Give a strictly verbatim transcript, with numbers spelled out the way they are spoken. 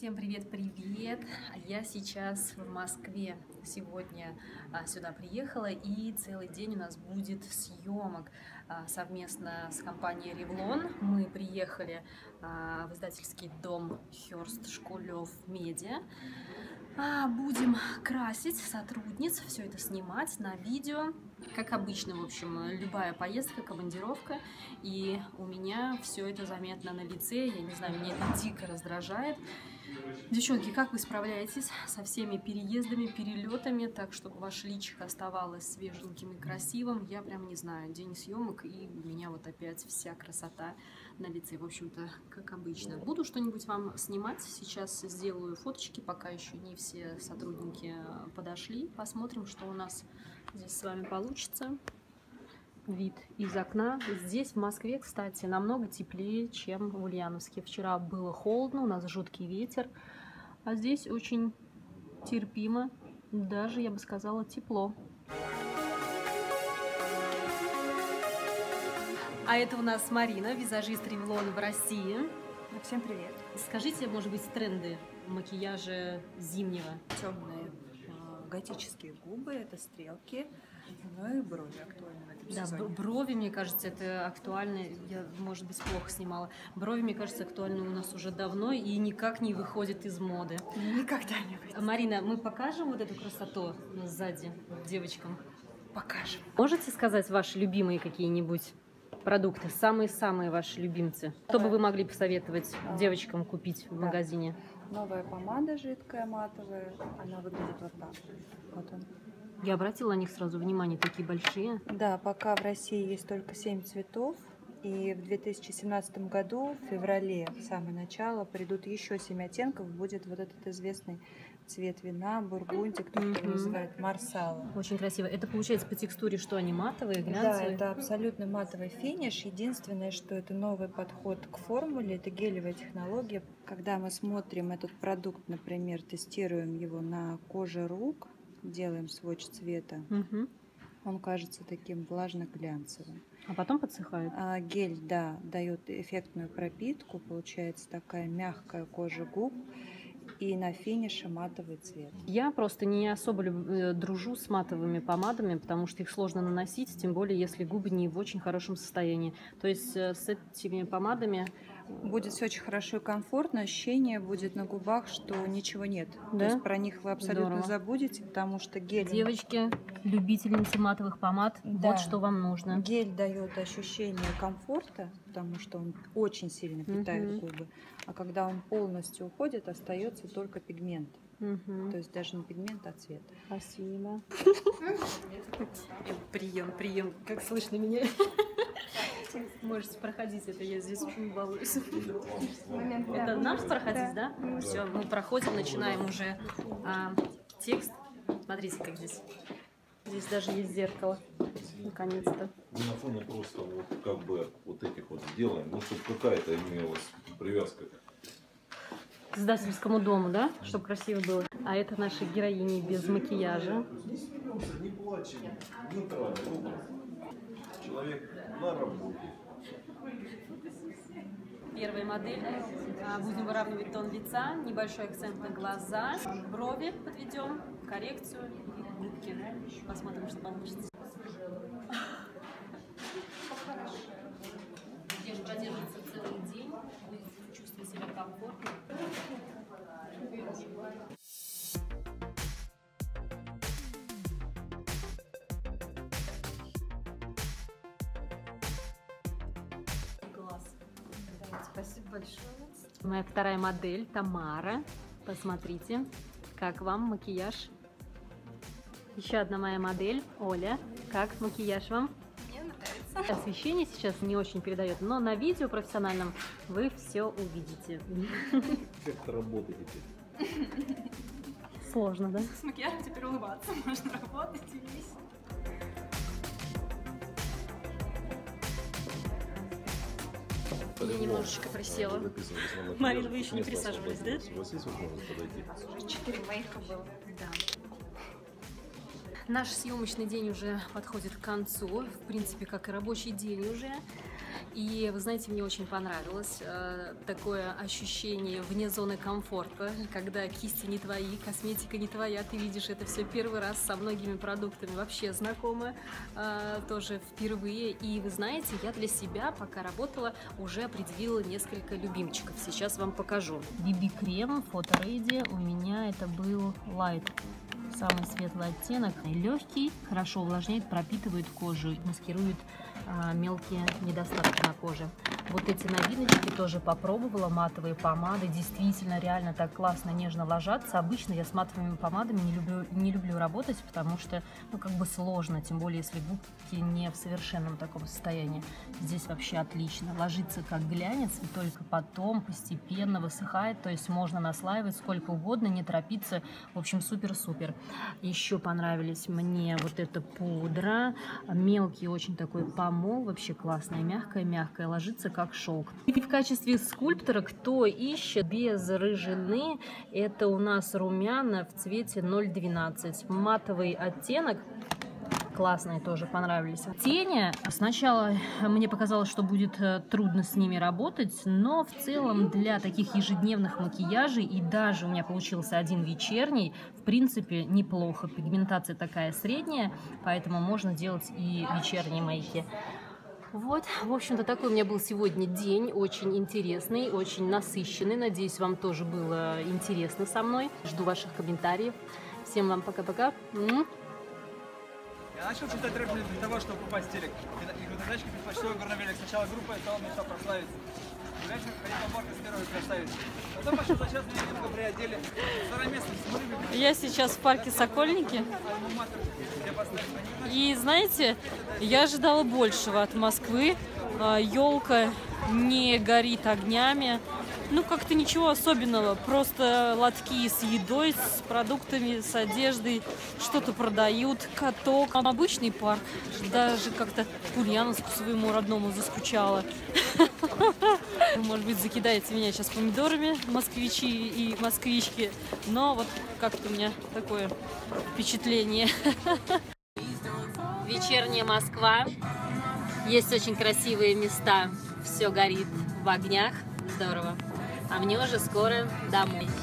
Всем привет-привет! Я сейчас в Москве. Сегодня а, сюда приехала, и целый день у нас будет съемок а, совместно с компанией Revlon. Мы приехали а, в издательский дом Хёрст Шкулёв Медиа. А, будем красить сотрудниц, все это снимать на видео. Как обычно, в общем, любая поездка, командировка, и у меня все это заметно на лице. Я не знаю, меня это дико раздражает. Девчонки, как вы справляетесь со всеми переездами, перелетами, так, чтобы ваше личико оставалось свеженьким и красивым? Я прям не знаю. День съемок, и у меня вот опять вся красота на лице. В общем-то, как обычно. Буду что-нибудь вам снимать. Сейчас сделаю фоточки, пока еще не все сотрудники подошли. Посмотрим, что у нас здесь с вами получится. Вид из окна. Здесь, в Москве, кстати, намного теплее, чем в Ульяновске. Вчера было холодно, у нас жуткий ветер, а здесь очень терпимо, даже, я бы сказала, тепло. А это у нас Марина, визажист Revlon в России. Всем привет. Скажите, может быть, тренды макияжа зимнего? Темные э, готические губы, это стрелки, ну и брови актуальны в этом Да, сезоне. брови, мне кажется, это актуально. Я, может быть, плохо снимала. Брови, мне кажется, актуальны у нас уже давно и никак не выходит из моды. Никогда не выйдет. Марина, мы покажем вот эту красоту сзади девочкам? Покажем. Можете сказать ваши любимые какие-нибудь продукты, самые-самые ваши любимцы? Что бы вы могли посоветовать девочкам купить в Да. магазине? Новая помада жидкая, матовая, она выглядит вот так. Вот он. Я обратила на них сразу внимание, такие большие. Да, пока в России есть только семь цветов, и в две тысячи семнадцатом году, в феврале, в самое начало, придут еще семь оттенков, будет вот этот известный цвет вина, бургундия, кто его Мгм. называет, марсала. Очень красиво. Это получается по текстуре, что они матовые, Да, глянцевые? это абсолютно матовый финиш. Единственное, что это новый подход к формуле, это гелевая технология. Когда мы смотрим этот продукт, например, тестируем его на коже рук, делаем сводч цвета, Мгм. он кажется таким влажно-глянцевым. А потом подсыхает. А гель, да, дает эффектную пропитку, получается такая мягкая кожа губ, и на финише матовый цвет. Я просто не особо люб- э, дружу с матовыми помадами, потому что их сложно наносить, тем более если губы не в очень хорошем состоянии. То есть э, с этими помадами... Будет все очень хорошо и комфортно, ощущение будет на губах, что ничего нет. Да? То есть про них вы абсолютно Здорово. забудете, потому что гель... Девочки, любительницы матовых помад, Да. вот что вам нужно. Гель дает ощущение комфорта, потому что он очень сильно питает Мгм. губы. А когда он полностью уходит, остается только пигмент. Мгм. То есть даже не пигмент, а цвет. Спасибо. Прием, прием. Как слышно меня? Можете проходить, это я здесь балуюсь. Это наш проходить, да? Все, мы проходим, начинаем уже а, текст. Смотрите, как здесь. Здесь даже есть зеркало. Наконец-то. Мы на фоне просто вот как бы вот этих вот сделаем, ну чтобы какая-то имелась привязка. К издательскому дому, да? Чтобы красиво было. А это наши героини без макияжа. Не плачем, нейтральный образ. Человек на работе. Первая модель. А, Будем выравнивать тон лица, небольшой акцент на глаза, брови подведем, коррекцию и губки. Посмотрим, что получится. Девушка продержится целый день, будет чувствовать себя комфортно. Глаз. Спасибо большое. Моя вторая модель Тамара. Посмотрите, как вам макияж. Еще одна моя модель Оля. Как макияж вам? Мне нравится. Освещение сейчас не очень передает, но на видео профессиональном вы все увидите. Как это работает теперь? Сложно, да? С макияжем теперь улыбаться можно работать и весело. Я немножечко присела. Марина, вы еще не присаживались, да? У вас есть возможность подойти? Четыре моих было. Да. Наш съемочный день уже подходит к концу, в принципе, как и рабочий день уже. И вы знаете, мне очень понравилось э, такое ощущение вне зоны комфорта, когда кисти не твои, косметика не твоя, ты видишь это все первый раз, со многими продуктами вообще знакома, э, тоже впервые. И вы знаете, я для себя, пока работала, уже определила несколько любимчиков. Сейчас вам покажу. би би-крем Photo Ready, у меня это был Light. Самый светлый оттенок, легкий, хорошо увлажняет, пропитывает кожу, маскирует а, мелкие недостатки на коже. Вот эти новиночки тоже попробовала, матовые помады, действительно реально так классно, нежно ложатся. Обычно я с матовыми помадами не люблю, не люблю работать, потому что, ну, как бы сложно, тем более, если губки не в совершенном таком состоянии. Здесь вообще отлично, ложится как глянец, и только потом постепенно высыхает, то есть можно наслаивать сколько угодно, не торопиться, в общем, супер-супер. Еще понравились мне вот эта пудра, мелкий очень такой помол, вообще классная, мягкая-мягкая, ложится как шелк. И в качестве скульптора, кто ищет без рыжины, это у нас румяна в цвете ноль двенадцать, матовый оттенок. Классные тоже понравились. Тени. Сначала мне показалось, что будет трудно с ними работать, но в целом для таких ежедневных макияжей, и даже у меня получился один вечерний, в принципе, неплохо. Пигментация такая средняя, поэтому можно делать и вечерние мейки. Вот, в общем-то, такой у меня был сегодня день, очень интересный, очень насыщенный. Надеюсь, вам тоже было интересно со мной. Жду ваших комментариев. Всем вам пока-пока. Я начал читать рэп для того, чтобы попасть в телек. И гражданочки предпочту горновелик. Сначала группа, и он мечтал прославиться. Гулять, ходить по парку с первой красавицей. Потом пошел за час, меня немного приодели. Второе место с Я сейчас в парке Сокольники. И знаете, я ожидала большего от Москвы. Елка не горит огнями. Ну, как-то ничего особенного. Просто лотки с едой, с продуктами, с одеждой. Что-то продают. Каток. Обычный парк. Даже как-то к Ульяновску своему родному заскучала. Может быть, закидаете меня сейчас помидорами, москвичи и москвички. Но вот как-то у меня такое впечатление. Вечерняя Москва. Есть очень красивые места. Все горит в огнях. Здорово. А мне уже скоро домой.